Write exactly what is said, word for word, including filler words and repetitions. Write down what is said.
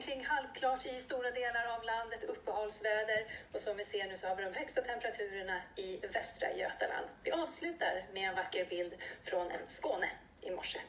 omkring halvklart i stora delar av landet, uppehållsväder. Och som vi ser nu så har vi de högsta temperaturerna i västra Götaland. Vi avslutar med en vacker bild från en Skåne i morse.